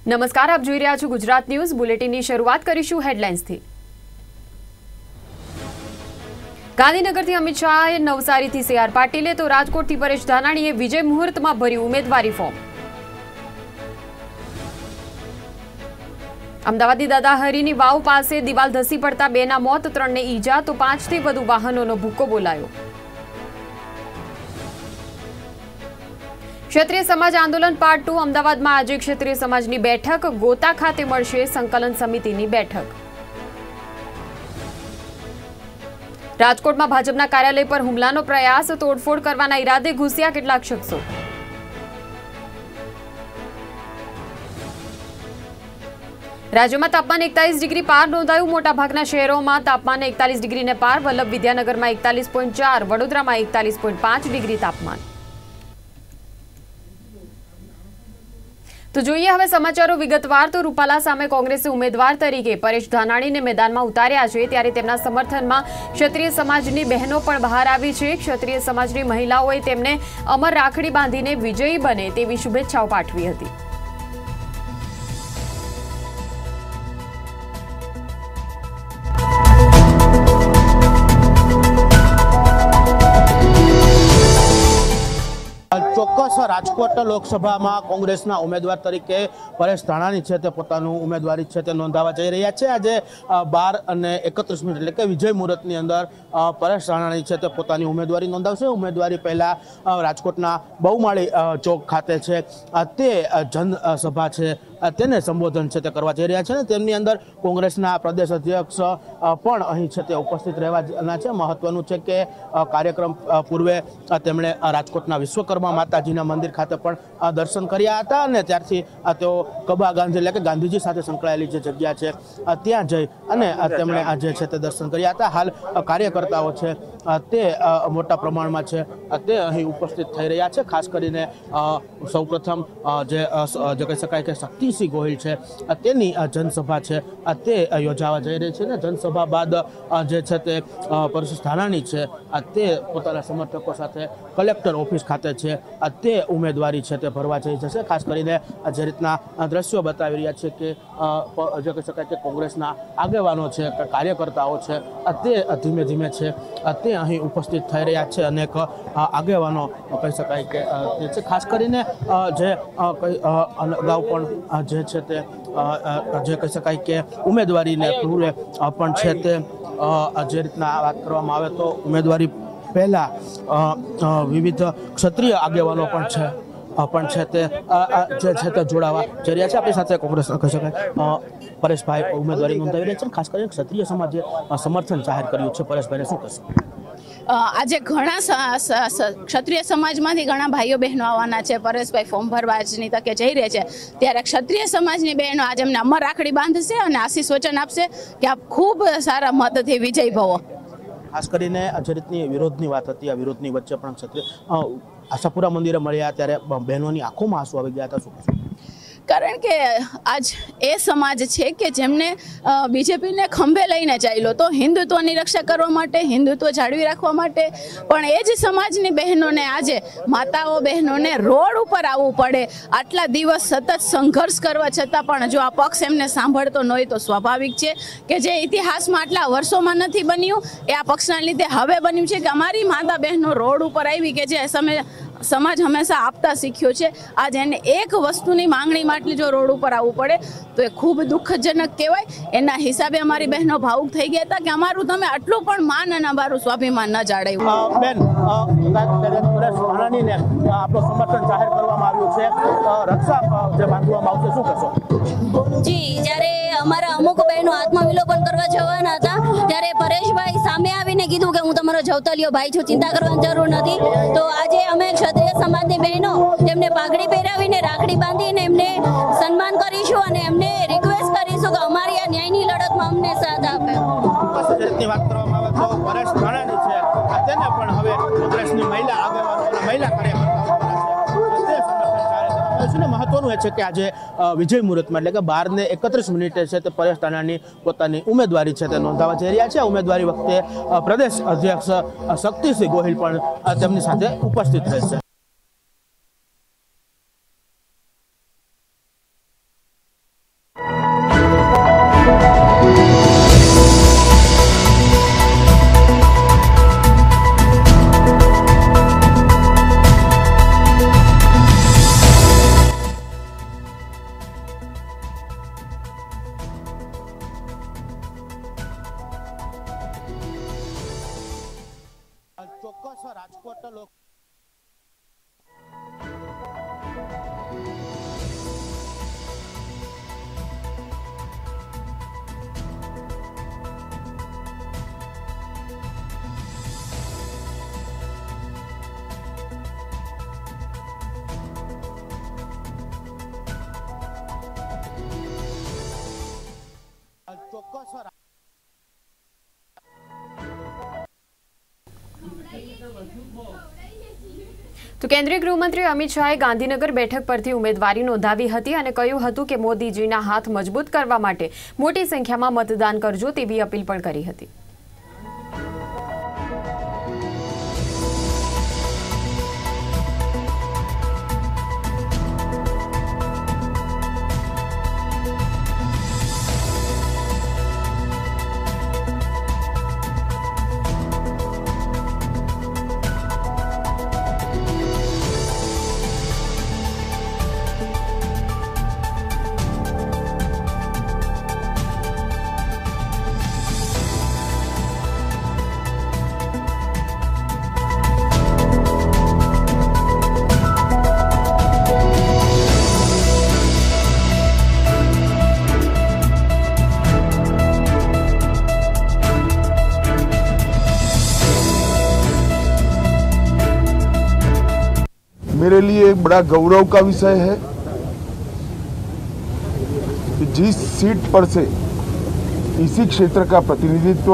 નમસ્કાર, આપ જોઈ રહ્યા છો ગુજરાત ન્યૂઝ બુલેટિનની શરૂઆત કરીશું હેડલાઇન્સથી। ગાંધીનગરથી અમિત શાહે, નવસારીથી CR પાટીલે તો રાજકોટથી પરેશ ધાનાણીએ વિજય મુહૂર્તમાં ભર્યું ઉમેદવારી ફોર્મ। અમદાવાદની દાદાહરીની વાવ પાસે દિવાલ ધસી પડતા 2ના મોત, 3ને ઈજા તો 5થી વધુ વાહનોનો ભૂક્કો બોલાયો। ક્ષત્રિય સમાજ આંદોલન પાર્ટ 2 અમદાવાદમાં આજે ક્ષત્રિય સમાજની બેઠક, ગોતા ખાતે મળશે સંકલન સમિતિની બેઠક। રાજકોટમાં ભાજપના કાર્યાલય પર હુમલાનો પ્રયાસ, તોડફોડ કરવાના ઈરાદે ઘૂસ્યા કેટલાક શખ્સો। રાજ્યમાં તાપમાન 41 ડિગ્રી પાર નોંધાયું, મોટાભાગના શહેરોમાં તાપમાન 41 ડિગ્રીને પાર, વલ્લભ વિદ્યાનગરમાં 41.4, વડોદરામાં 41.5 ડિગ્રી તાપમાન। તો જોઈએ હવે સમાચારો વિગતવાર। તો રૂપાલા સામે કોંગ્રેસે ઉમેદવાર તરીકે પરેશ ધાનાણીને મેદાનમાં ઉતાર્યા છે, ત્યારે તેમના સમર્થનમાં ક્ષત્રિય સમાજની બહેનો પણ બહાર આવી છે। ક્ષત્રિય સમાજની મહિલાઓએ તેમને અમર રાખડી બાંધીને વિજયી બને તેવી શુભેચ્છાઓ પાઠવી હતી। ચોક્કસ રાજકોટ લોકસભામાં કોંગ્રેસના ઉમેદવાર તરીકે પરેશ ધાનાણી છે તે પોતાનું ઉમેદવારી છે તે નોંધાવવા જઈ રહ્યા છે। આજે 12 અને 31 મિનિટ એટલે કે વિજય મુહૂર્તની અંદર પરેશ ધાનાણી છે તે પોતાની ઉમેદવારી નોંધાવશે। ઉમેદવારી પહેલા રાજકોટના બહુમાળી ચોક ખાતે છે તે જનસભા છે તેને સંબોધન છે તે કરવા જઈ રહ્યા છે ને તેમની અંદર કોંગ્રેસના પ્રદેશ અધ્યક્ષ પણ અહીં છે તે ઉપસ્થિત રહેવાના છે। મહત્વનું છે કે કાર્યક્રમ પૂર્વે તેમણે રાજકોટના વિશ્વકર્મા માતાજીના મંદિર ખાતે પણ દર્શન કર્યા હતા અને ત્યારથી તેઓ કબા ગાંધી એટલે કે ગાંધીજી સાથે સંકળાયેલી જે જગ્યા છે ત્યાં જઈ અને તેમણે આજે છે તે દર્શન કર્યા હતા। હાલ કાર્યકર્તાઓ છે તે મોટા પ્રમાણમાં છે તે અહીં ઉપસ્થિત થઈ રહ્યા છે। ખાસ કરીને સૌપ્રથમ જે કહી શકાય કે શક્તિસિંહ ગોહિલ છે તેની જનસભા છે તે યોજાવા જઈ રહી છે ને જનસભા બાદ જે છે તે પરેશ ધાનાણી છે તે પોતાના સમર્થકો સાથે કલેક્ટર ઓફિસ ખાતે છે તે ઉમેદવારી છે તે ભરવા જઈ જશે। ખાસ કરીને જે રીતના દ્રશ્યો બતાવી રહ્યા છે કે જે કહી શકાય કે કોંગ્રેસના આગેવાનો છે કાર્યકર્તાઓ છે તે ધીમે ધીમે છે તે અહીં ઉપસ્થિત થઈ રહ્યા છે। અનેક આગેવાનો કહી શકાય કે છે ખાસ કરીને જે અગાઉ પણ જે છે તે જે કહી શકાય કે ઉમેદવારીને પૂર્વે પણ છે તે જે રીતના વાત કરવામાં આવે તો ઉમેદવારી પહેલા વિવિધ ક્ષત્રિય આગેવાનો પણ છે તે જે છે તે જોડાવા જઈ રહ્યા છે। આપણી સાથે કોંગ્રેસ કહી શકાય પરેશભાઈ ઉમેદવારી નોંધાવી રહ્યા છે। ખાસ કરીને ક્ષત્રિય સમાજે સમર્થન જાહેર કર્યું છે, પરેશભાઈને શું કહેશો? આજે ઘણા ક્ષત્રિય સમાજમાંથી ઘણા ભાઈઓ બહેનો આવવાના છે। પરેશભાઈ ફોર્મ ભરવા આજની તકે જઈ રહ્યા છે, ત્યારે ક્ષત્રિય સમાજની બહેનો આજે એમને અમર રાખડી બાંધશે અને આશીષ વચન આપશે કે આપ ખૂબ સારા મતથી વિજય ભવો। ખાસ કરીને જે રીતની વિરોધની વાત હતી, આ વિરોધની વચ્ચે પણ ક્ષત્રિય આશાપુરા મંદિરે મળ્યા ત્યારે બહેનોની આંખોમાં આંસુ આવી ગયા હતા, શું કહેશો? કારણ કે આજ એ સમાજ છે કે જેમને બીજેપીને ખંભે લઈને ચાલ્યો તો હિન્દુત્વની રક્ષા કરવા માટે, હિન્દુત્વ જાળવી રાખવા માટે, પણ એ જ સમાજની બહેનોને આજે માતાઓ બહેનોને રોડ ઉપર આવવું પડે, આટલા દિવસ સતત સંઘર્ષ કરવા છતાં પણ જો આ પક્ષ એમને સાંભળતો ન હોય તો સ્વાભાવિક છે કે જે ઇતિહાસમાં આટલા વર્ષોમાં નથી બન્યું એ આ પક્ષના લીધે હવે બન્યું છે કે અમારી માતા બહેનો રોડ ઉપર આવી કે જે સમાજ હંમેશા આપતા શીખ્યો છે। આજ એને એક વસ્તુની માંગણી માટે જો રોડ ઉપર આવવું પડે તો એ ખૂબ દુઃખજનક કહેવાય। એના હિસાબે અમારી બહેનો ભાવુક થઈ ગયા હતા કે અમારું તમે આટલું પણ માન અને અમારું સ્વાભિમાન ન જાળવ્યું। બેન, આપણું સમર્થન જાહેર કરવામાં આવ્યું છે, રક્ષા જે બાંધવામાં આવશે, શું કહેશો? જી, જ્યારે અમારા અમુક બહેનો આત્મવિલોપન કરવા જવાના હતા ત્યારે પરેશભાઈ સામે આવીને કીધું કે હું તમારો જવતલિયો ભાઈ છું, ચિંતા કરવાની જરૂર નથી। તો આજે અમે ક્ષત્રિય સમાજની બહેનો તેમને પાઘડી પહેરાવીને રાખડી બાંધીને એમને સન્માન કરીશું અને એમને રિક્વેસ્ટ કરીશું કે અમારી આ ન્યાયની લડતમાં અમને સાથ આપે। વાત કરવામાં આવે તો પરેશ ધાનાણી છે તેને પણ હવે કોંગ્રેસની મહિલા આગેવાનો અને મહિલા કાર્યકર્તાઓ મહત્વનું એ છે કે આજે વિજય મુહૂર્તમાં એટલે કે 12 ને 31 મિનિટે છે તે પરેશ ધાનાણી પોતાની ઉમેદવારી છે તે નોંધાવવા જઈ રહ્યા છે। ઉમેદવારી વખતે પ્રદેશ અધ્યક્ષ શક્તિસિંહ ગોહિલ પણ તેમની સાથે ઉપસ્થિત રહેશે। ચોક્કસ તો કેન્દ્રીય ગૃહમંત્રી અમિત શાહે ગાંધીનગર બેઠક પરથી ઉમેદવારી નોંધાવી હતી અને કહ્યું હતું કે મોદીજીના હાથ મજબૂત કરવા માટે મોટી સંખ્યામાં મતદાન કરજો તેવી અપીલ પણ કરી હતી। मेरे लिए एक बड़ा गौरव का विषय है कि जिस सीट पर से इसी क्षेत्र का प्रतिनिधित्व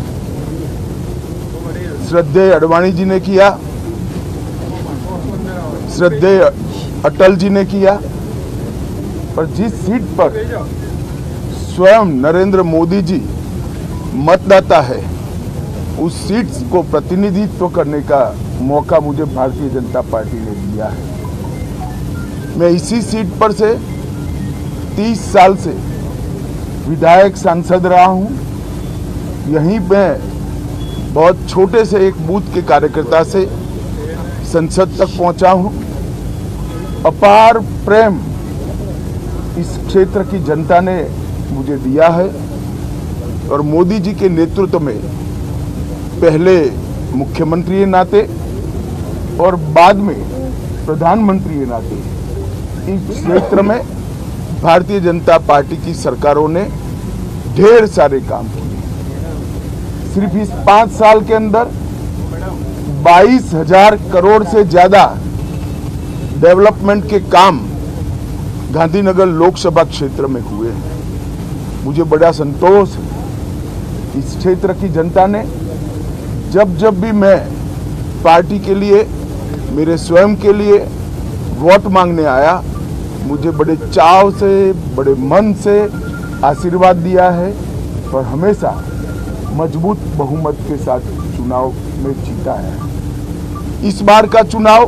श्रद्धेय अडवाणी जी ने किया, श्रद्धेय अटल जी ने किया, पर जिस सीट पर स्वयं नरेंद्र मोदी जी मतदाता है, उस सीट को प्रतिनिधित्व करने का मौका मुझे भारतीय जनता पार्टी ने दिया है। मैं इसी सीट पर से 30 साल से विधायक सांसद रहा हूं। यहीं मैं बहुत छोटे से एक बूथ के कार्यकर्ता से संसद तक पहुंचा हूं। अपार प्रेम इस क्षेत्र की जनता ने मुझे दिया है और मोदी जी के नेतृत्व में पहले मुख्यमंत्री के नाते और बाद में प्रधानमंत्री के नाते इस क्षेत्र में भारतीय जनता पार्टी की सरकारों ने ढेर सारे काम किए। सिर्फ इस 5 साल के अंदर 22,000 करोड़ से ज्यादा डेवलपमेंट के काम गांधीनगर लोकसभा क्षेत्र में हुए हैं। मुझे बड़ा संतोष है। इस क्षेत्र की जनता ने जब भी मैं पार्टी के लिए, मेरे स्वयं के लिए वोट मांगने आया, मुझे बड़े चाव से, बड़े मन से आशीर्वाद दिया है और हमेशा मजबूत बहुमत के साथ चुनाव में जीता है। इस बार का चुनाव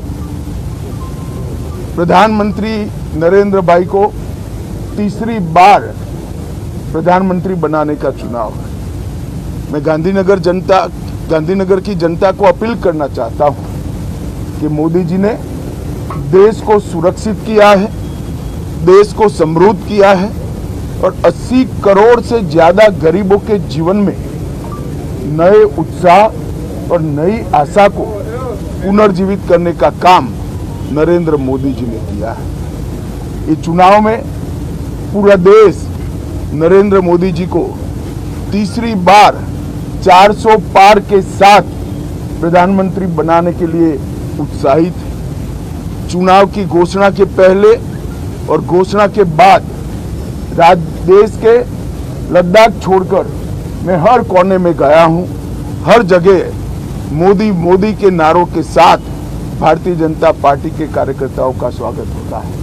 प्रधानमंत्री नरेंद्र भाई को तीसरी बार प्रधानमंत्री बनाने का चुनाव है। मैं गांधीनगर की जनता को अपील करना चाहता हूं कि मोदी जी ने देश को सुरक्षित किया है, देश को समृद्ध किया है और 80 करोड़ से ज्यादा गरीबों के जीवन में नए उत्साह और नई आशा को पुनर्जीवित करने का काम नरेंद्र मोदी जी ने किया है। इस चुनाव में पूरा देश नरेंद्र मोदी जी को तीसरी बार 400 पार के साथ प्रधानमंत्री बनाने के लिए उत्साहित है। चुनाव की घोषणा के पहले और घोषणा के बाद देश के लद्दाख छोड़कर मैं हर कोने में गया हूं। हर जगह मोदी के नारों के साथ भारतीय जनता पार्टी के कार्यकर्ताओं का स्वागत होता है।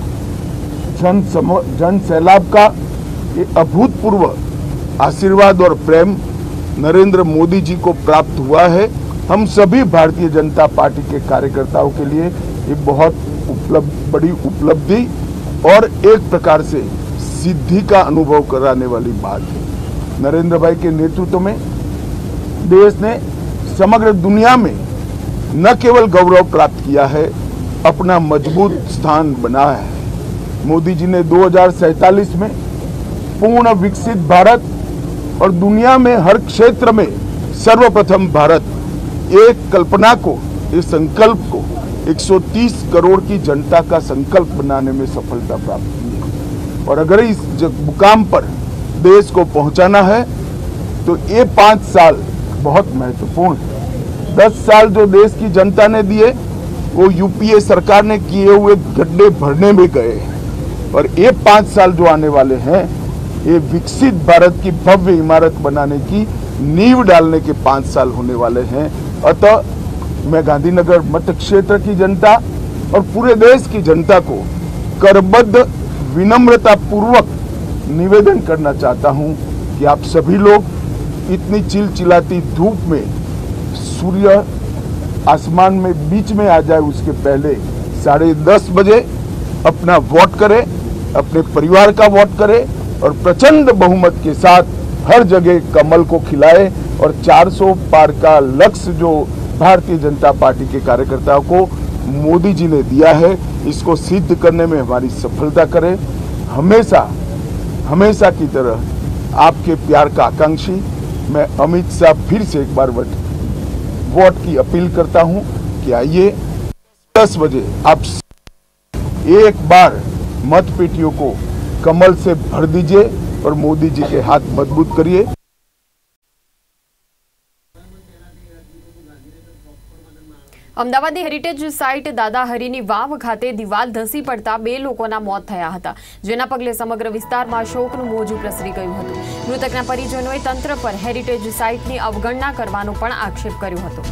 जन सैलाब का ये अभूतपूर्व आशीर्वाद और प्रेम नरेंद्र मोदी जी को प्राप्त हुआ है। हम सभी भारतीय जनता पार्टी के कार्यकर्ताओं के लिए ये बहुत बड़ी उपलब्धि और एक प्रकार से सिद्धि का अनुभव कराने वाली बात है। नरेंद्र भाई के नेतृत्व में देश ने समग्र दुनिया में न केवल गौरव प्राप्त किया है, अपना मजबूत स्थान बनाया है। मोदी जी ने 2047 में पूर्ण विकसित भारत और दुनिया में हर क्षेत्र में सर्वप्रथम भारत, एक कल्पना को, इस संकल्प को 130 करोड़ की जनता का संकल्प बनाने में सफलता प्राप्त की है। और अगर इस मुकाम पर देश को पहुंचाना है तो ये 5 साल बहुत महत्वपूर्ण है। 10 साल जो देश की जनता ने दिए वो यूपीए सरकार ने किए हुए गड्ढे भरने में गए, और ये 5 साल जो आने वाले हैं ये विकसित भारत की भव्य इमारत बनाने की नींव डालने के 5 साल होने वाले हैं। अतः मैं गांधीनगर मत क्षेत्र की जनता और पूरे देश की जनता को करबद्ध विनम्रता पूर्वक निवेदन करना चाहता हूं कि आप सभी लोग इतनी चिलचिलाती धूप में सूर्य आसमान में बीच में आ जाए उसके पहले 10:30 बजे अपना वोट करें, अपने परिवार का वोट करें और प्रचंड बहुमत के साथ हर जगह कमल को खिलाए और 400 पार का लक्ष्य जो भारतीय जनता पार्टी के कार्यकर्ताओं को मोदी जी ने दिया है इसको सिद्ध करने में हमारी सफलता करें। हमेशा की तरह आपके प्यार का आकांक्षी मैं अमित शाह फिर से एक बार वोट की अपील करता हूं कि आइए 10 बजे आप एक बार मत पेटियों को कमल से भर दीजिए और मोदी जी के हाथ मजबूत करिए। અમદાવાદની હેરિટેજ સાઇટ દાદા હરીની વાવ ખાતે દિવાલ ધસી પડતા 2 લોકોના મોત થયા હતા, જેના પગલે સમગ્ર વિસ્તારમાં શોકનું મોજું પ્રસરી ગયું હતું। મૃતકના પરિજનોએ તંત્ર પર હેરિટેજ સાઇટની અવગણના કરવાનો પણ આક્ષેપ કર્યો હતો।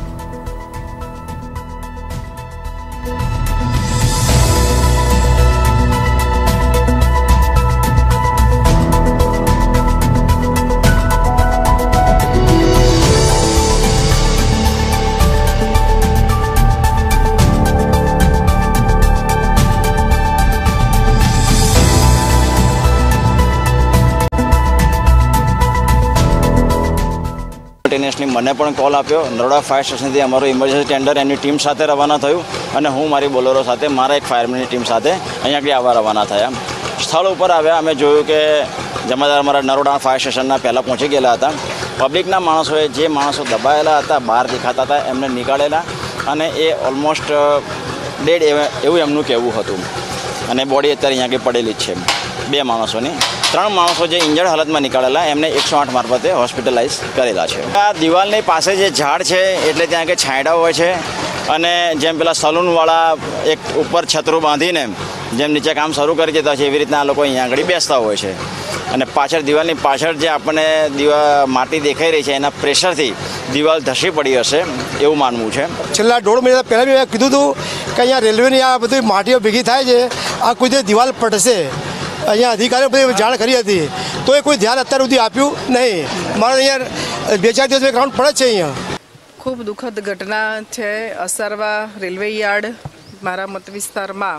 ટેનેસની મને પણ કોલ આપ્યો। નરોડા ફાયર સ્ટેશનથી અમારું ઇમરજન્સી ટેન્ડર એની ટીમ સાથે રવાના થયું અને હું મારી બોલેરો સાથે મારા એક ફાયરમેનની ટીમ સાથે અહીંયા આગળ આવવા રવાના થયા। સ્થળ ઉપર આવ્યા અમે જોયું કે જમાદાર અમારા નરોડા ફાયર સ્ટેશનના પહેલાં પહોંચી ગયેલા હતા। પબ્લિકના માણસોએ જે માણસો દબાયેલા હતા બહાર દેખાતા હતા એમને નીકાળેલા અને એ ઓલમોસ્ટ ડેડ એવું એમનું કહેવું હતું અને બોડી અત્યારે અહીંયા આગળ પડેલી જ છે 2 માણસોની। 3 માણસો જે ઇન્જર્ડ હાલતમાં નીકળેલા એમને 108 મારફતે હોસ્પિટલાઇઝ કરેલા છે। આ દિવાલની પાસે જે ઝાડ છે એટલે ત્યાં કે છાંયડા હોય છે અને જેમ પેલા સલૂનવાળા એક ઉપર છતરું બાંધીને જેમ નીચે કામ શરૂ કરી દેતા છે એવી રીતના આ લોકો અહીંયા આગળ બેસતા હોય છે અને પાછળ દિવાલની પાછળ જે આપણને માટી દેખાઈ રહી છે એના પ્રેશરથી દિવાલ ધસી પડી હશે એવું માનવું છે। છેલ્લા 1.5 મહિના પહેલાં મેં કીધું હતું કે અહીંયા રેલવેની આ બધી માટીઓ ભેગી થાય છે, આ કોઈ દિવાલ પડશે। અહીંયા અધિકારીઓ બધી જાણ કરી હતી તો એ કોઈ ધ્યાન અત્યાર સુધી આપ્યું નહીં। મારે અહીંયા 2-4 દિવસ ગ્રાઉન્ડ પડે છે। અહીંયા ખૂબ દુઃખદ ઘટના છે। અસારવા રેલવે યાર્ડ મારા મત વિસ્તારમાં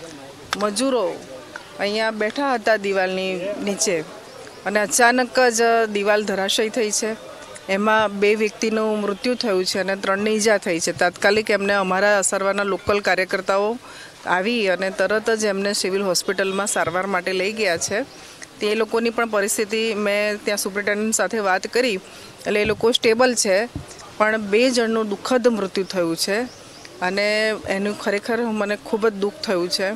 મજૂરો અહીંયા બેઠા હતા દિવાલની નીચે અને અચાનક જ દિવાલ ધરાશયી થઈ છે। એમાં 2 વ્યક્તિનું મૃત્યુ થયું છે અને 3ની ઈજા થઈ છે। તાત્કાલિક એમને અમારા અસારવાના લોકલ કાર્યકર્તાઓ આવી અને તરત જ એમને સિવિલ હોસ્પિટલમાં સારવાર માટે લઈ ગયા છે। તે લોકોની પણ પરિસ્થિતિ મેં ત્યાં સુપ્રિન્ટેન્ડન્ટ સાથે વાત કરી એટલે એ લોકો સ્ટેબલ છે, પણ 2 જણનું દુઃખદ મૃત્યુ થયું છે અને એનું ખરેખર મને ખૂબ જ દુઃખ થયું છે।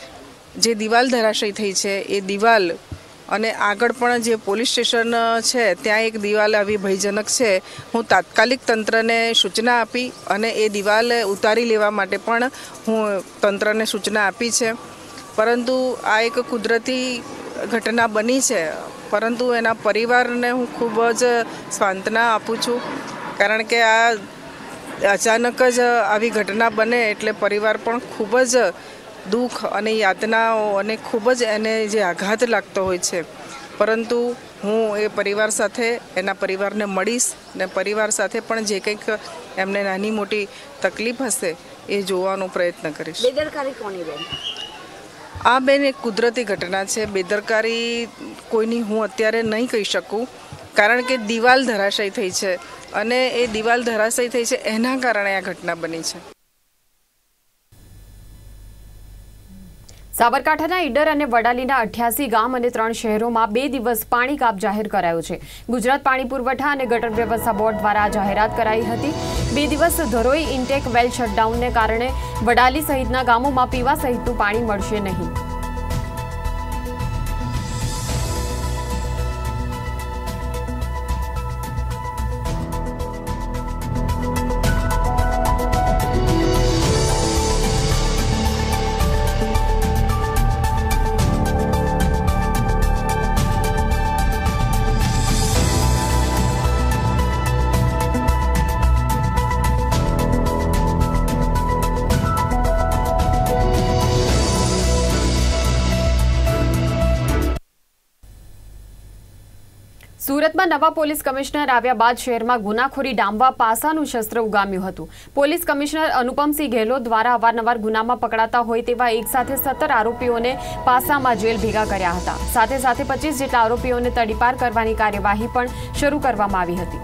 જે દિવાલ ધરાશયી થઈ છે એ દિવાલ અને આગળ પણ જે પોલીસ સ્ટેશન છે ત્યાં એક દિવાલ આવી ભયજનક છે। હું તાત્કાલિક તંત્રને સૂચના આપી અને એ દિવાલ ઉતારી લેવા માટે પણ હું તંત્રને સૂચના આપી છે, પરંતુ આ એક કુદરતી ઘટના બની છે। પરંતુ એના પરિવારને હું ખૂબ જ સાંત્વના આપું છું, કારણ કે આ અચાનક જ આવી ઘટના બને એટલે પરિવાર પણ ખૂબ જ દુઃખ અને યાતનાઓ અને ખૂબ જ એને જે આઘાત લાગતો હોય છે। પરંતુ હું એ પરિવાર સાથે એના પરિવારને મળીશ ને પરિવાર સાથે પણ જે કંઈક એમને નાની મોટી તકલીફ હશે એ જોવાનો પ્રયત્ન કરીશ। બેદરકારી કોની બેન? આ બેન એક કુદરતી ઘટના છે। બેદરકારી કોઈની હું અત્યારે નહીં કહી શકું, કારણ કે દિવાલ ધરાશયી થઈ છે અને એ દિવાલ ધરાશયી થઈ છે એના કારણે આ ઘટના બની છે। સાબરકાંઠાના ઈડર અને વડાલીના 88 ગામ અને 3 શહેરોમાં 2 દિવસ પાણી કાપ જાહેર કરાયો છે। ગુજરાત પાણી પુરવઠા અને ગટર વ્યવસ્થા બોર્ડ દ્વારા આ જાહેરાત કરાઈ હતી। 2 દિવસ ધરોઈ ઇન્ટેક વેલ શટડાઉનને કારણે વડાલી સહિતના ગામોમાં પીવા સહિતનું પાણી મળશે નહીં. સુરતમાં નવા પોલીસ કમિશનર આવ્યા બાદ શહેરમાં ગુનાખોરી ડામવા પાસાનું શસ્ત્ર ઉગામ્યું હતું. પોલીસ કમિશનર અનુપમસિંહ ગેહલોત દ્વારા અવારનવાર ગુનામાં પકડાતા હોય તેવા એક સાથે 17 આરોપીઓને પાસામાં જેલ ભેગા કર્યા હતા. સાથે સાથે 25 જેટલા આરોપીઓને તડીપાર કરવાની કાર્યવાહી પણ શરૂ કરવામાં આવી હતી.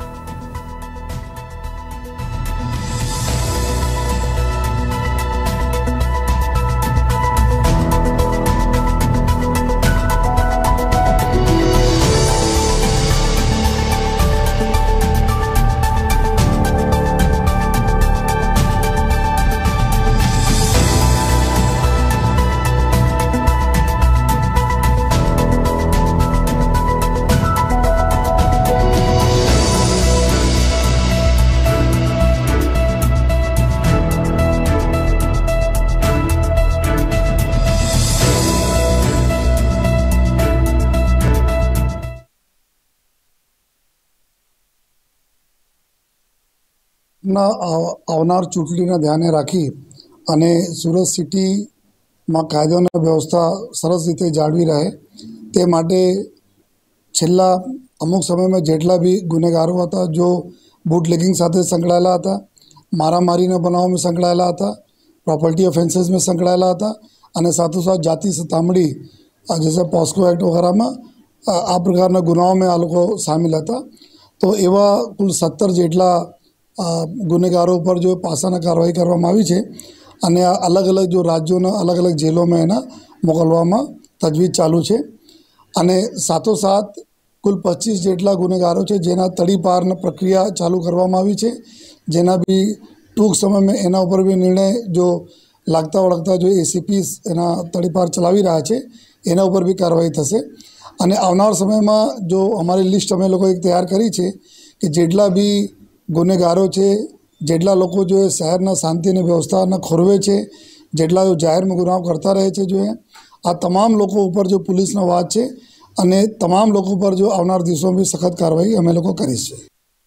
આવનાર ચૂંટણીને ધ્યાને રાખી અને સુરત સિટીમાં કાયદો અને વ્યવસ્થા સરસ રીતે જાળવી રહે તે માટે છેલ્લા અમુક સમયમાં જેટલા બી ગુનેગારો હતા, જો બુટલેગિંગ સાથે સંકળાયેલા હતા, મારામારીના બનાવોમાં સંકળાયેલા હતા, પ્રોપર્ટી ઓફેન્સીસમાં સંકળાયેલા હતા અને સાથોસાથ જાતિ સતામણી જैसे પોસ્કો એક્ટ વગેરેમાં આ પ્રકારના ગુનાઓમાં આ લોકો સામેલ હતા. તો એવા કુલ 17 જેટલા ગુનેગારો પર જો પાસાના કાર્યવાહી કરવામાં આવી છે અને આ અલગ અલગ જો રાજ્યોના અલગ અલગ જેલોમાં એના મોકલવામાં તજવીજ ચાલુ છે. અને સાથોસાથ કુલ 25 જેટલા ગુનેગારો છે જેના તડીપારની પ્રક્રિયા ચાલુ કરવામાં આવી છે, જેના બી ટૂંક સમયમાં એના ઉપર બી નિર્ણય જો લાગતા વળગતા જો એસીપી એના તડીપાર ચલાવી રહ્યા છે એના ઉપર બી કાર્યવાહી થશે. અને આવનાર સમયમાં જો અમારી લિસ્ટ અમે લોકો એક તૈયાર કરી છે કે જેટલા બી ગુનેગારો છે, જેટલા લોકો જો શહેરના શાંતિ અને વ્યવસ્થાના ખોરવે છે, જેટલા જાહેરમાં ગુનાઓ કરતા રહે છે, જો આ તમામ લોકો ઉપર જો પોલીસનો વાત છે અને તમામ લોકો પર જો આવનાર દિવસોમાં બી સખત કાર્યવાહી અમે લોકો કરીશું.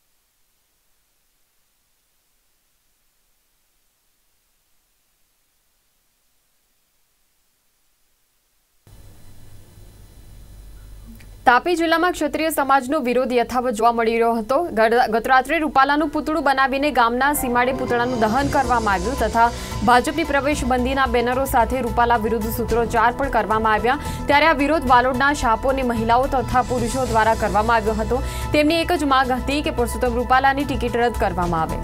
તાપી જિલ્લામાં ક્ષત્રિય સમાજનો વિરોધ યથાવત જોવા મળી રહ્યો હતો. ગતરાત્રે રૂપાલાનું પૂતળું બનાવીને ગામના સીમાડે પૂતળાનું દહન કરવામાં આવ્યું તથા ભાજપની પ્રવેશબંધીના બેનરો સાથે રૂપાલા વિરુદ્ધ સૂત્રોચ્ચાર પણ કરવામાં આવ્યા. ત્યારે આ વિરોધ વાલોડના શાપોની મહિલાઓ તથા પુરુષો દ્વારા કરવામાં આવ્યો હતો. તેમની એક જ માંગ હતી કે પરસોત્તમ રૂપાલાની ટિકિટ રદ કરવામાં આવે.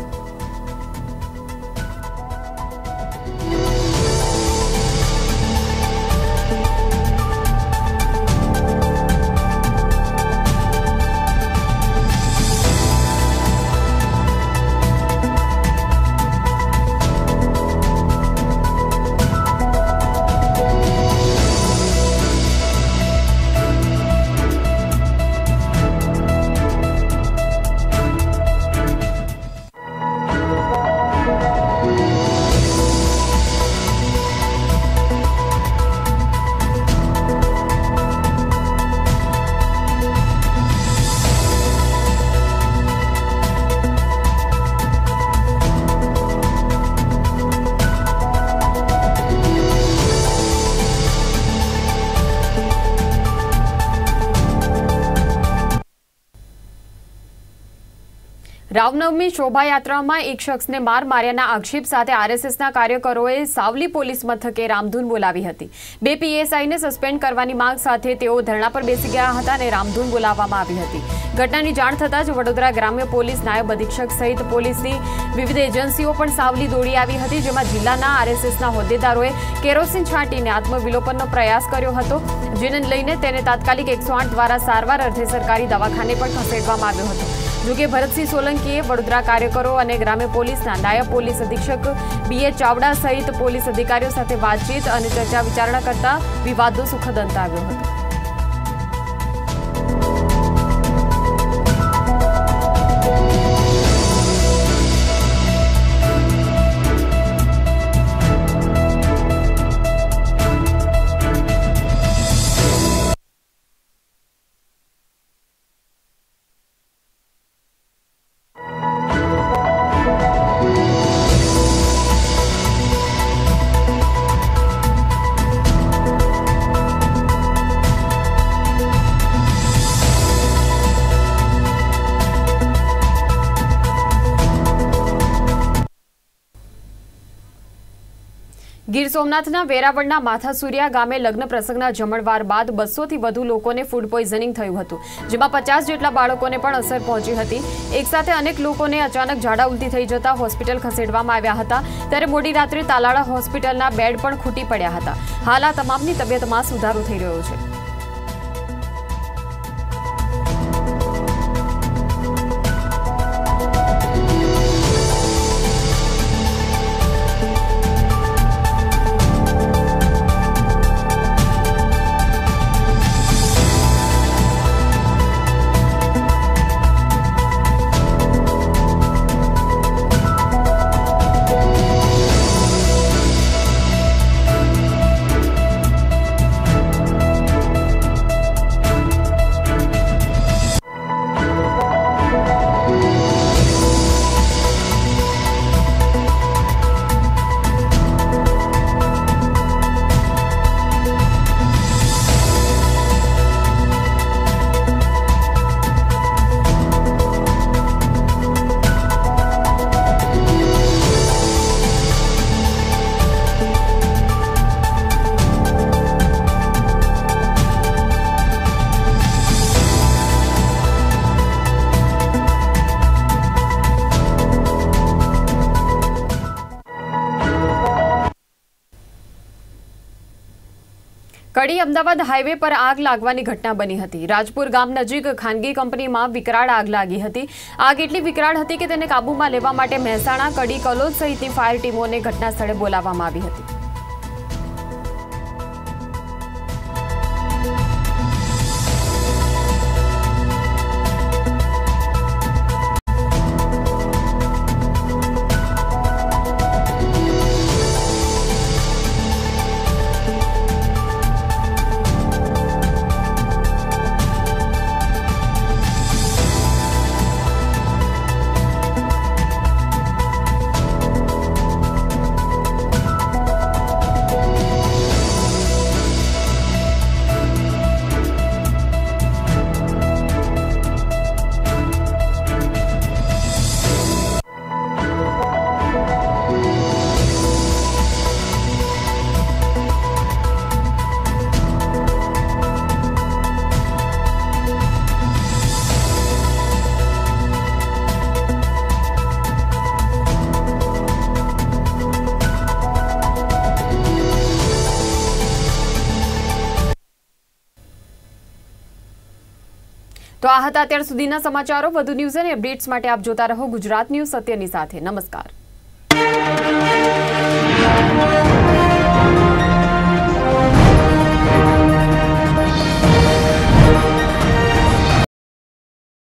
રામનવમી શોભાયાત્રામાં એક શખ્સને માર માર્યાના આક્ષેપ સાથે આરએસએસના કાર્યકરોએ સાવલી પોલીસ મથકે રામધૂન બોલાવી હતી. 2 પીએસઆઈને સસ્પેન્ડ કરવાની માંગ સાથે તેઓ ધરણા પર બેસી ગયા હતા અને રામધૂન બોલાવવામાં આવી હતી. ઘટનાની જાણ થતાં જ વડોદરા ગ્રામ્ય પોલીસ નાયબ અધિક્ષક સહિત પોલીસની વિવિધ એજન્સીઓ પણ સાવલી દોડી આવી હતી, જેમાં જિલ્લાના આરએસએસના હોદ્દેદારોએ કેરોસીન છાંટીને આત્મવિલોપનનો પ્રયાસ કર્યો હતો, જેને લઈને તેને તાત્કાલિક 108 દ્વારા સારવાર અર્થે સરકારી દવાખાને પણ ખસેડવામાં આવ્યો હતો. જોકે ભરતસિંહ સોલંકીએ વડોદરા કાર્યકરો અને ગ્રામ્ય પોલીસના નાયબ પોલીસ અધિક્ષક BA ચાવડા સહિત પોલીસ અધિકારીઓ સાથે વાતચીત અને ચર્ચા વિચારણા કરતા વિવાદનો સુખદ અંત આવ્યો હતો. ગીર સોમનાથના વેરાવળના માથાસુરિયા ગામે લગ્ન પ્રસંગના જમણવાર બાદ 200 થી વધુ લોકોને ફૂડ પોઈઝનિંગ થયું હતું, જેમાં 50 જેટલા બાળકોને પણ અસર પહોંચી હતી. એકસાથે અનેક લોકોને અચાનક ઝાડા ઉલટી થઈ જતા હોસ્પિટલ ખસેડવામાં આવ્યા હતા. ત્યારે મોડી રાત્રે તાલાળા હોસ્પિટલના બેડ પણ ખૂટી પડ્યા હતા. હાલ આ તમામની તબિયતમાં સુધારો થઈ રહ્યો છે. કડી અમદાવાદ હાઈવે પર આગ લાગવાની ઘટના બની હતી. રાજપુર ગામ નજીક ખાનગી કંપનીમાં વિકરાળ આગ લાગી હતી. આગ એટલી વિકરાળ હતી કે તેને કાબૂમાં લેવા માટે મહેસાણા, કડી, કલોલ સહિતની ફાયર ટીમોને ઘટના સ્થળે બોલાવવામાં આવી હતી. તો આ હતા અત્યાર સુધીના સમાચારો. વધુ ન્યૂઝ અને અપડેટ્સ માટે આપ જોતા રહો ગુજરાત ન્યૂઝ સત્યની સાથે. નમસ્કાર.